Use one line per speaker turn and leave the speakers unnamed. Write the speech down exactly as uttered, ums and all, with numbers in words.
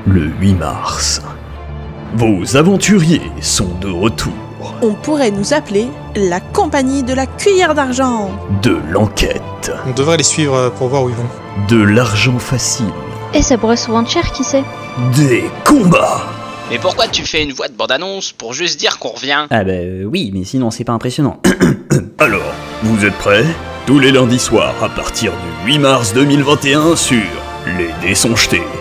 Le huit mars. Vos aventuriers sont de retour.
On pourrait nous appeler la compagnie de la cuillère d'argent.
De l'enquête.
On devrait les suivre pour voir où ils vont.
De l'argent facile.
Et ça pourrait se vendre cher, qui sait?
Des combats.
Mais pourquoi tu fais une voix de bande-annonce pour juste dire qu'on revient?
Ah bah euh, oui, mais sinon c'est pas impressionnant.
Alors, vous êtes prêts? Tous les lundis soirs à partir du huit mars deux mille vingt et un sur Les Dés sont jetés.